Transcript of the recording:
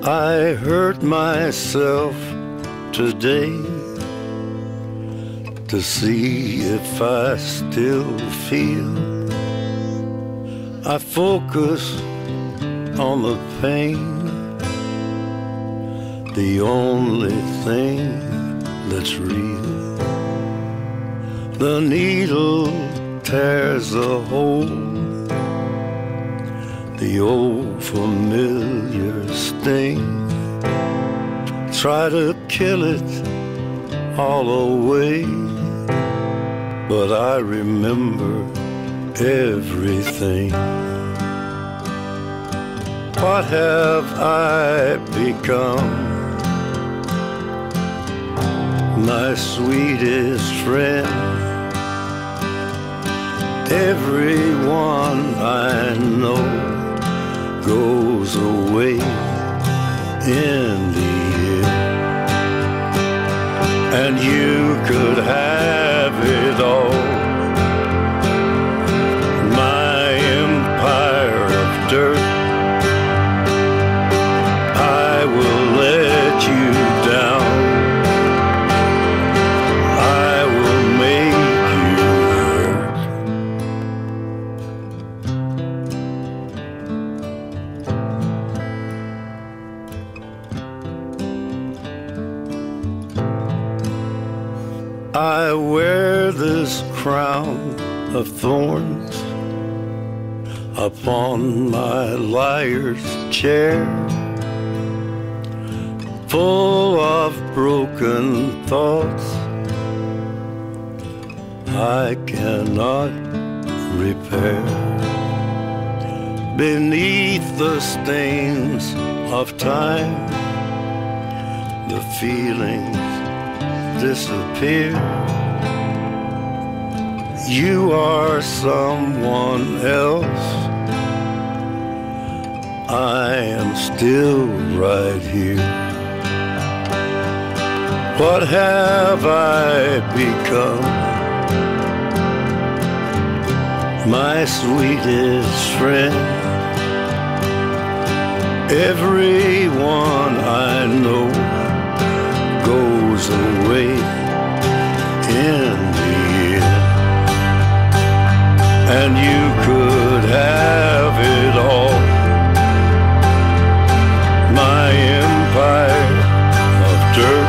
I hurt myself today to see if I still feel. I focus on the pain, the only thing that's real. The needle tears a hole, the old familiar sting. Try to kill it all away, but I remember everything. What have I become? My sweetest friend. Everyone I know goes away in the end, and you could have it all. My empire of dirt, I will let you down. I will make you hurt. I wear this crown of thorns upon my liar's chair, full of broken thoughts I cannot repair. Beneath the stains of time, the feelings disappear. You are someone else, I am still right here. What have I become? My sweetest friend. Everyone I know goes away in the end, and you could have it all. My empire of dirt,